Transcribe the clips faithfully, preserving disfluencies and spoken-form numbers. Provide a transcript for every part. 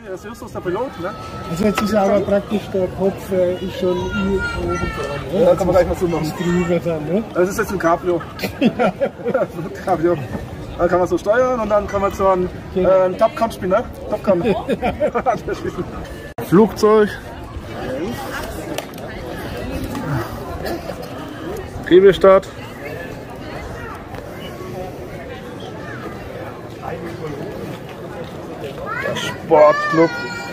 er ist Justus der Pilot, ne? Also jetzt ist aber praktisch der Kopf äh, ist schon oben dran. Ne? Ja, da kann man gleich mal so machen. Drüber dann, ne? Das ist jetzt ein Cabrio. Cabrio. Dann kann man so steuern und dann kann man so einen äh, Top Gun spielen, ne? Top Gun. Flugzeug. Drehbestart. Der Sportclub.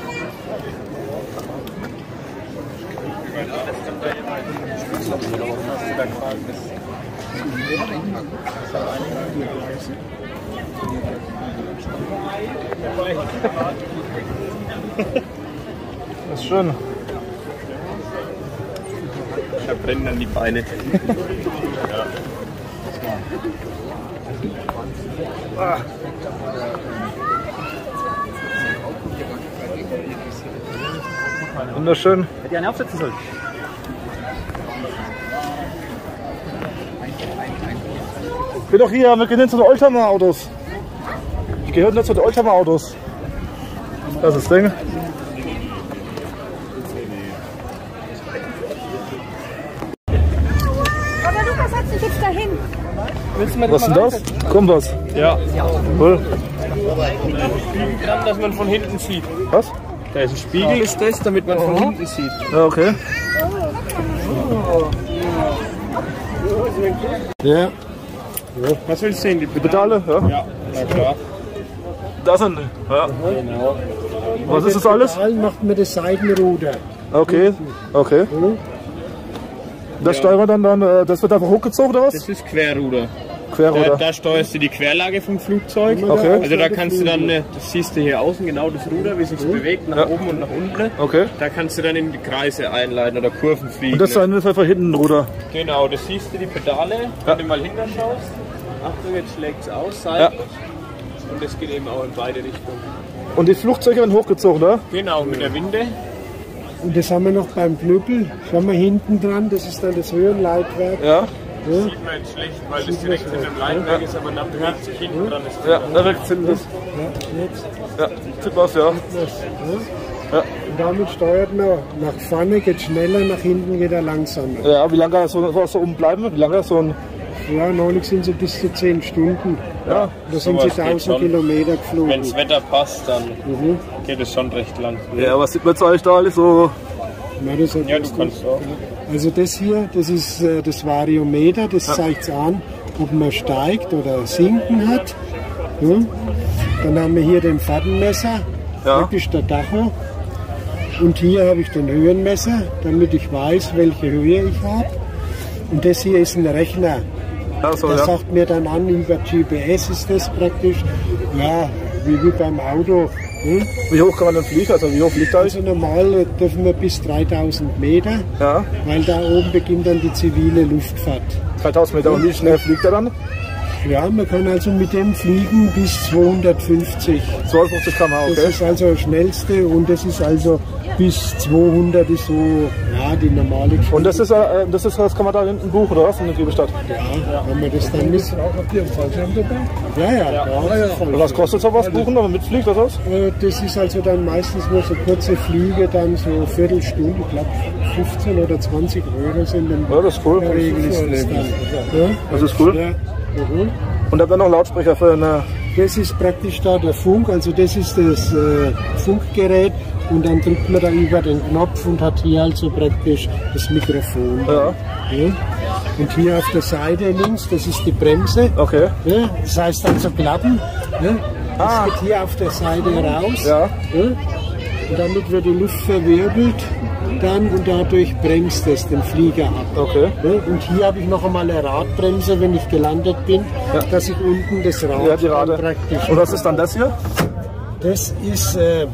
Das ist schön. Da brennen dann die Beine. Ja. Ah. Wunderschön. Hätte ich einen aufsetzen sollen. Ich bin doch hier, wir gehen hin zu den Oldtimer-Autos. Ich gehöre nicht zu den Oldtimer-Autos. Das ist das Ding. Aber Lukas hat sich jetzt dahin. Willst du mal Was ist denn das? Kompass. Ja. Cool. Dran, dass man von hinten sieht. Was? Da ist ein Spiegel, ist das, damit man von hinten sieht. Ja, okay. Ja. Was willst du sehen? Die Die Pedale? Ja. Ja, na klar. Das sind. Ja. Genau. Was ist das alles? Dann macht man das Seitenruder. Okay. Okay. Das steuern wir dann, dann, äh, das wird einfach hochgezogen oder was? Das ist Querruder. Da, Querruder. da steuerst du die Querlage vom Flugzeug. Okay. Also da kannst du dann, äh, das siehst du hier außen, genau das Ruder, wie sich es bewegt, nach Ja. oben und nach unten. Okay. Da kannst du dann in die Kreise einleiten oder Kurven fliegen. Und das ist dann einfach hinten ein Ruder. Genau, das siehst du die Pedale, Ja. wenn du mal hinter schaust. Achtung, jetzt schlägt es aus, seitlich. Und das geht eben auch in beide Richtungen. Und die Flugzeuge werden hochgezogen, ne? Genau, mit der Winde. Und das haben wir noch beim Knüppel. Schauen wir hinten dran, das ist dann das Höhenleitwerk. Ja. Ja. Sieht man jetzt schlecht, weil das direkt hinter dem Leitwerk ist, aber nach bewegt sich hinten dran ist. Ja, da wirkt es das. Ja, jetzt. Ja, sieht was, ja. Das, ja. Ja. Und damit steuert man nach vorne, geht schneller, nach hinten geht er langsamer. Ja, wie lange kann das so, so oben bleiben? Wie lange so ein. Ja, neulich sind sie bis zu zehn Stunden. Ja. Da sind sie Sowas geht tausend schon. Kilometer Wenn geflogen. das Wetter passt, dann Mhm. geht es schon recht lang. Ja, was sieht man jetzt eigentlich da alles so? Ja, das hat Ja, was du kannst auch. Also das hier, das ist äh, das Variometer, das zeigt an, ob man steigt oder sinken hat. Ja. Dann haben wir hier den Fahrtenmesser, Ja. praktisch der Tacho. Und hier habe ich den Höhenmesser, damit ich weiß, welche Höhe ich habe. Und das hier ist ein Rechner. Ja, so, Der ja. sagt mir dann an, über G P S ist das praktisch, ja, wie, wie beim Auto. Ne? Wie hoch kann man denn fliegen? Also wie hoch fliegt er? Also normal dürfen wir bis dreitausend Meter, Ja, weil da oben beginnt dann die zivile Luftfahrt. dreitausend Meter. Und wie schnell fliegt er dann? Ja, man kann also mit dem fliegen bis zweihundertfünfzig. zweihundertfünfzig Kilometer pro Stunde, Das okay. ist also das schnellste und das ist also bis zweihundert ist so, ja, die normale Geschwindigkeit. Und das ist, äh, das ist, das kann man da hinten buchen, oder was? In der Drehbestadt? Ja, wenn man das dann mit... Habt ihr einen Fallschirm dabei? Ja, ja. ja. Und was kostet sowas buchen, wenn man mitfliegt, oder was? Äh, Das ist also dann meistens nur so kurze Flüge, dann so eine Viertelstunde, ich glaube fünfzehn oder zwanzig Euro sind dann. Ja, das ist cool. In der Regel ist das dann. Ja. Das ist cool. Ja. Mhm. Und dann noch Lautsprecher für eine. Das ist praktisch da der Funk, also das ist das äh, Funkgerät und dann drückt man da über den Knopf und hat hier also praktisch das Mikrofon. Ja. Ja. Und hier auf der Seite links, das ist die Bremse. Okay. Ja. Das heißt dann so Klappen. Ja. Das Ah. geht hier auf der Seite raus. Ja. Ja. Und damit wird die Luft verwirbelt dann und dadurch bremst es den Flieger ab. Okay. Ja, und hier habe ich noch einmal eine Radbremse, wenn ich gelandet bin, Ja. dass ich unten das Rad Ja, die dann Rade. praktisch. Und was ist dann das hier? Das ist äh,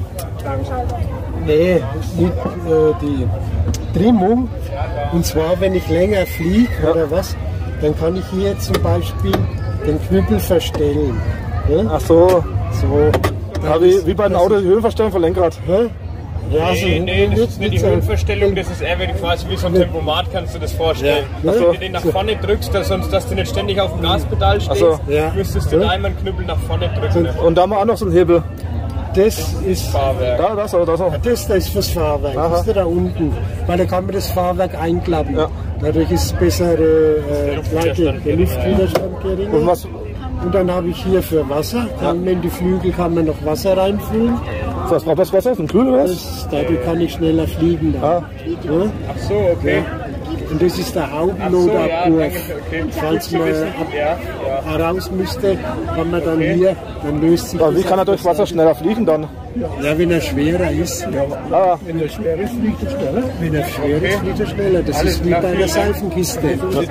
nee, nicht, äh, die Trimmung. Und zwar, wenn ich länger fliege Ja. oder was, dann kann ich hier zum Beispiel den Knüppel verstellen. Ja? Ach so. So. Ja, wie, wie bei den Autos, die Höhenverstellung vom Lenkrad. Hä? Ja, so Nee, nee, das ist nicht die so- Höhenverstellung, das ist eher wie quasi wie so ein Tempomat, kannst du das vorstellen. Ja. Wenn Ach so. du den nach vorne drückst, dass, sonst, dass du nicht ständig auf dem Gaspedal stehst, Ach so. Ja. müsstest du Ja. einmal einen Knüppel nach vorne drücken. Und da haben wir auch noch so einen Hebel. Das ist, Fahrwerk. Da, das, oder das. das, das ist fürs Fahrwerk. Aha. Das ist da unten. Weil da kann man das Fahrwerk einklappen. Ja. Dadurch ist es besser, äh, Luftwiderstand der Luftwiderstand Und geringer. was, Und dann habe ich hier für Wasser. Dann in die Flügel kann man noch Wasser reinfüllen. was braucht das Wasser? Ein Kühl oder was? Das, dadurch kann ich schneller fliegen. Dann. Ah. Ja? Ach so, okay. Und das ist der Ach so, ja, Hauptnotabwurf. danke. Okay. Falls man ab Ja, ja. raus müsste, kann man dann hier, dann löst sich Aber wie das kann er auf durch der Wasser schneller fliegen dann? Ja, wenn er schwerer ist. Ja. Ah, Wenn er schwer ist, fliegt er schneller. Wenn er schwer ist, fliegt er schneller. Das ist wie bei einer Seifenkiste.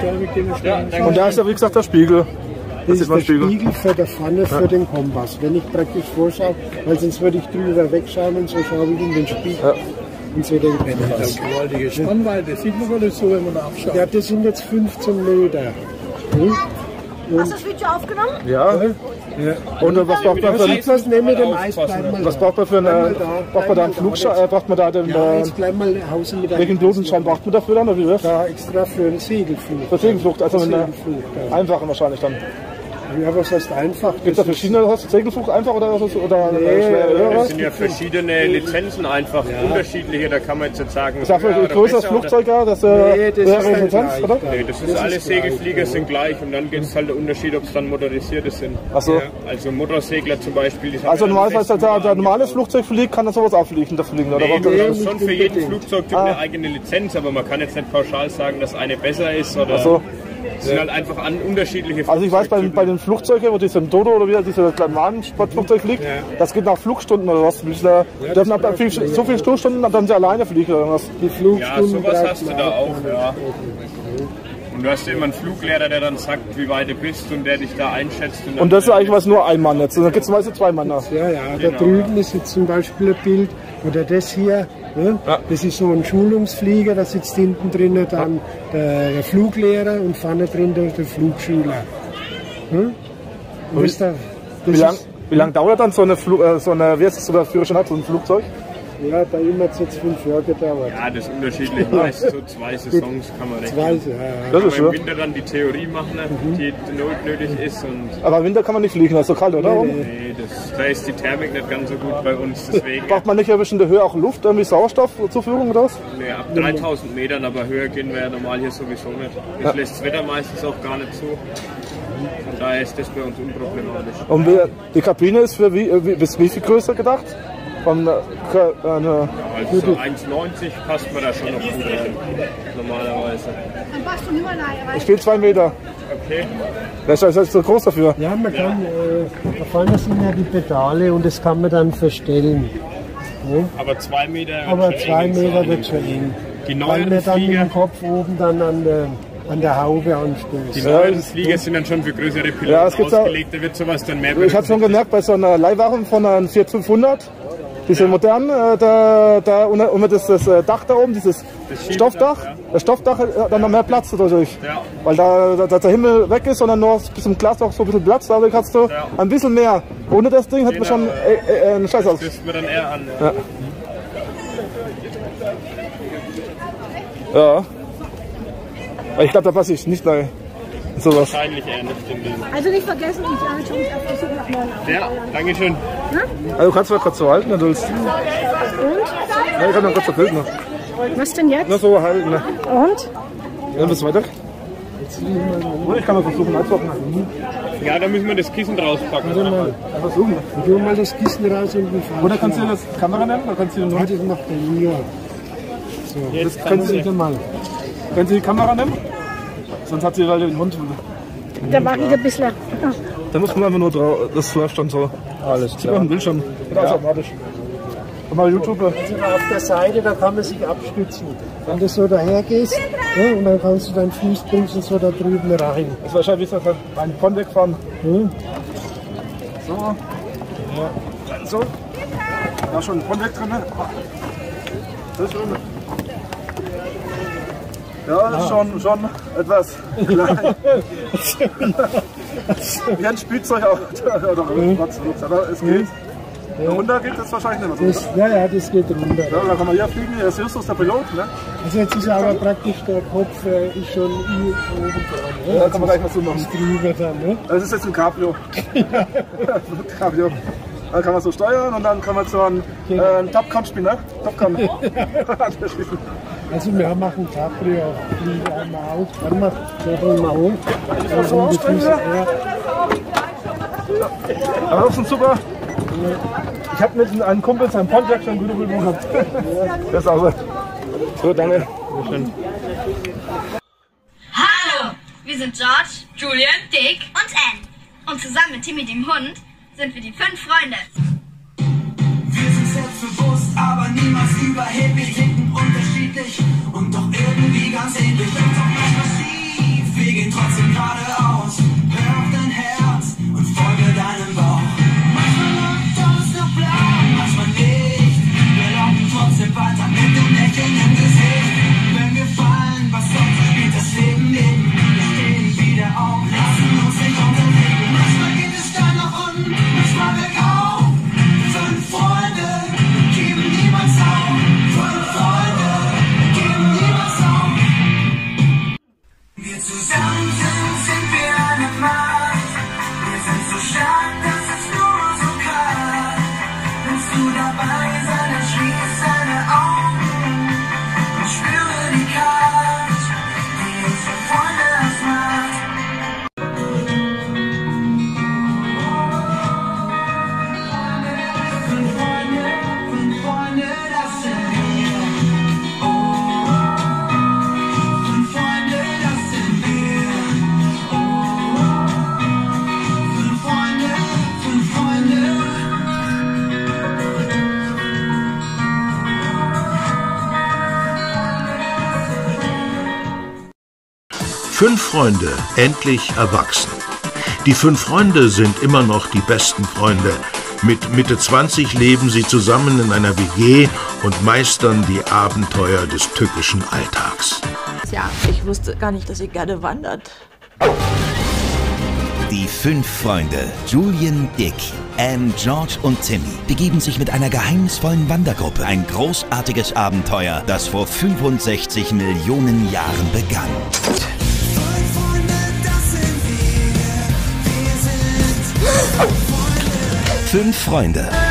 Ja, danke. und da ist ja wie gesagt der Spiegel. Das sieht ist man der Spiegel. Spiegel für der Pfanne für den Kompass. Wenn ich praktisch vorschaue, weil sonst würde ich drüber wegschauen und so schaue ich in den Spiegel. Ja. Und so den Kompass. Gewaltige Spannweite, sieht man gar nicht so, wenn man da abschaut. Ja, das sind jetzt fünfzehn Meter. Hm? Hast du das Video aufgenommen? Ja. Und äh, was braucht man für, Sieht was nicht mit dem Eis, bleib mal was da. braucht man für eine, braucht man da einen Flugschein, äh, braucht man da den, Ja, äh, jetzt bleib mal Hause mit einem welchen Dosenschein braucht man dafür dann, oder wie? Da extra für einen Segelflug. Für Segelflucht, also eine Segelflug, ja. einfache wahrscheinlich dann. Ja, was heißt einfach? Gibt es da verschiedene, hast du Segelflucht einfach oder, oder, oder Nee, äh, schwer, oder Das was? sind ja verschiedene Lizenzen einfach, unterschiedliche, da kann man jetzt nicht sagen, Ich sag, höher ein oder größeres besser oder- Flugzeug, ja, das äh, Nee, das wäre ist halt Lizenz, gleich, oder? ja. Nee, das ist Das alle ist Segelflieger sind gleich und dann gibt es halt der Unterschied, ob es dann motorisierte sind. Ach so. Also Motorsegler zum Beispiel. Die haben Also ja normalerweise, einen der, der festen normales Flugzeug fliegt, kann das sowas auch fliegen, das fliegen, oder? Nee, was? das ist schon nicht für jeden unbedingt. Flugzeugtyp Ah. eine eigene Lizenz, aber man kann jetzt nicht pauschal sagen, dass eine besser ist oder. Ach so. Es sind halt einfach an unterschiedliche Also ich weiß, bei, bei den Flugzeugen, wo dieser Dodo oder wie dieser kleine Wagensportflugzeug fliegt, das geht nach Flugstunden oder was. Da dürfen ab, ab viel, so viele Flugstunden, dann sie alleine fliegen oder was. Die Ja, Flugstunden sowas braucht hast du man da auch. auch, ja. Und du hast ja immer einen Fluglehrer, der dann sagt, wie weit du bist und der dich da einschätzt. Und, dann Und das ist eigentlich was nur ein Mann jetzt. Und dann gibt es meistens zwei Mann. Ja, ja, da Genau, drüben ist jetzt zum Beispiel ein Bild, oder das hier, ne? Ja. Das ist so ein Schulungsflieger, da sitzt hinten drin dann der, der Fluglehrer und vorne drin der, der Flugschüler. Hm? Und das da, das Wie lange ist, wie lang dauert dann so eine, Flu äh, so eine, wie heißt das, so der Führerschein hat, so ein Flugzeug? ja, bei ihm hat es jetzt fünf Jahre gedauert. Ja, das ist unterschiedlich. Meist so zwei Saisons kann man rechnen. Zwei, ja, ja. Das Kann ist man im schön. Winter dann die Theorie machen, die not- nötig ist. Und Aber im Winter kann man nicht fliegen, das ist so kalt, oder? Nee, nee, das, da ist die Thermik nicht ganz so gut bei uns. Deswegen Braucht man nicht ein bisschen in der Höhe auch Luft, irgendwie Sauerstoffzuführung oder was? nee, ab dreitausend Metern, aber höher gehen wir ja normal hier sowieso nicht. Das lässt das Wetter meistens auch gar nicht zu. Von daher ist das bei uns unproblematisch. Und wie, die Kabine ist für wie, wie, bis wie viel größer gedacht? Von, äh, K- äh, eine, Also so eins neunzig passt man da schon noch gut rein, normalerweise. Dann passt du nicht mehr rein. ich stehe zwei Meter. Okay. Das ist, das ist so groß dafür. Ja, man kann, äh, da vorne sind ja die Pedale und das kann man dann verstellen. Aber zwei Meter wird Aber schon zwei eng Meter sein. wird schon eng. Die Weil neuen wir dann mit Flieger, dem Kopf oben dann an der, an der Haube die anstößen. neuen Flieger sind dann schon für größere Piloten Ja, es gibt auch- ausgelegt, da wird sowas dann mehr Ich habe schon gemerkt, bei so einer Leihware von einer Fiat fünfhundert, diese modernen, äh, da, da unter, unter das, das äh, Dach da oben, dieses Schiebedach, Stoffdach, ja. das Stoffdach hat dann noch mehr Platz dadurch. Ja. Weil da, da, da der Himmel weg ist, sondern nur bis zum Glas noch so ein bisschen Platz, dadurch hast du Ja. ein bisschen mehr. Ohne das Ding hat man Genau, schon äh, äh, einen Scheiß aus. Das wir dann eher an. Ja. Ja. Ja. Aber ich glaube, da passe ich nicht rein. Sowas. Wahrscheinlich eher nicht in dem. Also nicht vergessen, ich sage schon auf der Suche nach neuen Autos. Ja, dankeschön. Also du kannst mal kurz so halten, wenn du willst. Und? Ja, ich kann noch kurz so filmen. Was denn jetzt? Nur so halten. Ne? Und? Ja, bis weiter. Ich kann mal versuchen, einzuhocken. Ja, da müssen wir das Kissen rauspacken. Versuchen. Ich hol mal das Kissen raus und den Fahrrad. Oder kannst du das Kamera nehmen? Oder kannst du Ja, das macht der Junior. Jetzt können kann Sie, Bitte mal. können Sie die Kamera nehmen? Sonst hat sie halt den Hund. Da war ich ein bisschen. Ah, Da muss man einfach nur drauf. Das läuft dann so. Alles klar. Auf dem Bildschirm. Ja. Automatisch. Und mal YouTube. Also auf der Seite, da kann man sich abstützen. Wenn du so daher gehst, ja, und dann kannst du deinen Fuß bringst so da drüben rein. Das ist wahrscheinlich wie so ein Pond fahren. Hm? So. Ja. So. Da ist schon ein Pond drin. Ne? Das ist schon. Ja, das ist schon, schon etwas klein. Wie ein Spielzeugauto. Aber es geht. Runter geht das wahrscheinlich nicht mehr. Das, ja, ja, das geht runter. Ja, da kann man hier fliegen. Hier ist Justus der Pilot. Ne? Also jetzt ist aber praktisch der Kopf äh, ist schon oben dran. Ja, da kann man gleich mal so machen. Drüber dann, ne? Das ist jetzt ein Cabrio. Cabrio. Dann kann man so steuern und dann kann man so einen, äh, einen Top-Con spielen, ne? Top-Con. Also wir machen Cabrio, fliege einmal auf. Warte mal, ich bring mal hoch. Das so ausstellen, ja. Aber das ist ein super. Ich habe mit einem Kumpel seinen Pontiac schon gute Übung gehabt. Das ist auch so. So, danke. Hallo, wir sind George, Julian, Dick und Anne. Und zusammen mit Timmy dem Hund sind wir die fünf Freunde. Wir sind selbstbewusst, aber niemals überheblich, ticken unterschiedlich und doch irgendwie ganz ähnlich. Läuft auch manchmal schief, wir gehen trotzdem geradeaus. Hör auf dein Herz und folge deinem Bauch. Manchmal läuft alles noch blau, manchmal nicht. Wir laufen trotzdem weiter mit dem Lächeln im Gesicht. Wenn wir fallen, was sonst spielt das Leben neben. Wir stehen wieder auf, lassen uns nicht unterlegen. Manchmal geht es steil nach unten, manchmal bergauf. Fünf Freunde, geben niemals auf. Fünf Freunde, geben niemals auf. Wir zusammen sind, sind wir eine Macht. Wir sind so stark, dass es nur so kann. Willst du dabei sein, dann schließ deine Augen und spüre die Kraft, die uns für Freunde ausmacht. Fünf Freunde, fünf Freunde, das sind wir. Oh, fünf Freunde, das sind wir. Oh, fünf Freunde, fünf Freunde. Fünf Freunde, endlich erwachsen. Die fünf Freunde sind immer noch die besten Freunde. Mit Mitte zwanzig leben sie zusammen in einer W G und meistern die Abenteuer des tückischen Alltags. Ja, ich wusste gar nicht, dass ihr gerne wandert. Die fünf Freunde, Julian, Dick, Anne, George und Timmy, begeben sich mit einer geheimnisvollen Wandergruppe. Ein großartiges Abenteuer, das vor fünfundsechzig Millionen Jahren begann. Fünf Freunde.